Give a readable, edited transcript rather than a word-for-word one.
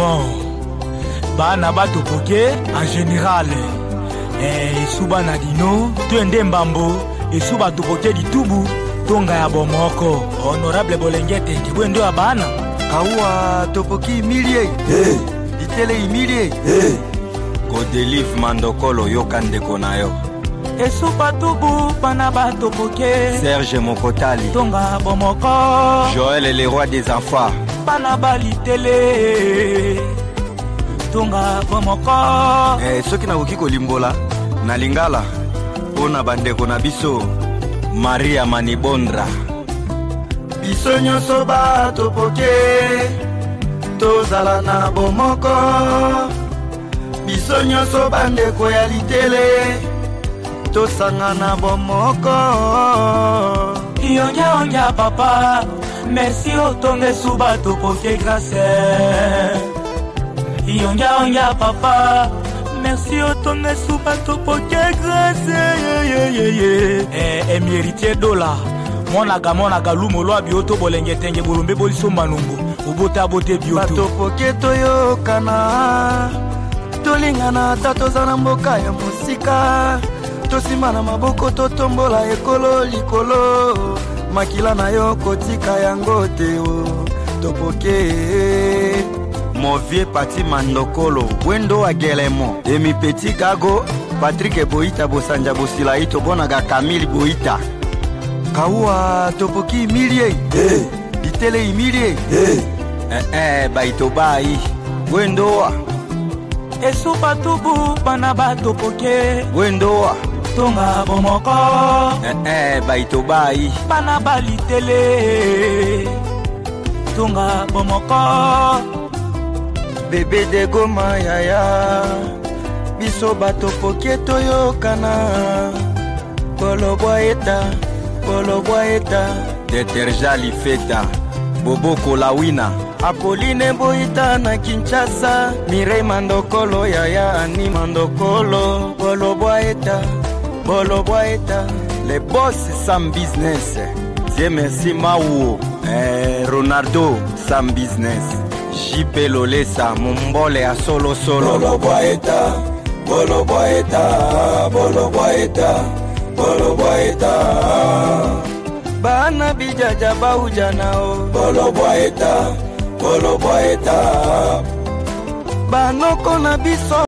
Bon, bana bato poke en général esuba na dino twende mbambo esuba tupoke ditubu tonga ya bomoko honorable bolengete kibwendo ya bana kawa topoki imilie ditele imilie Godelive Mandokolo yokandeko na yo esuba tubu bana bato poke Serge Mokotali tonga bomoko Joël le roi des enfants bana balitele tonga bomoko soki nakoki kolimbola na lingala mpona bandeko na biso Maria Manibondra biso nyonso bato poke tozala na bomoko biso nyonso bandeko ya litele tosanga na bomoko yonja papa merci otonge suba topoke grâce yonja papa merci otonge suba topoke grâce héritier dola monaga lumolo abioto bolenge tenge bolombe boliso manungu obota bote bioto bato poke toyokana tolingana ata toza na mboka ya mosika tosima na maboko totombola ekolo likolo makila na yo kotika yango te topoke Movie Pati Mandokolo Wendo Agelemo Emi Petit Gago Patrick Boita Bosanja Bosilaito Bonaga Camille Boita kawa topoki imilie ditele imilie Baito Bai Wendoa esuba tubu bana bato poke Wendoa tonga bomoko Baito Bai bana balitele tonga bomoko bebe de goma yaya biso bato poke toyokana bolobwa eta Deterja Lifeta Bobo Kolawina Apolline Boita na Kinshasa Mirei Mandokolo yaya Ani Mandokolo bolobwa eta Les boss Sam Business Dieu merci Mauo Ronaldo Sam Business JP Lolesa Mumbole a solo bolobwa eta bana bijaja baujanao bolobwa eta banoko na biso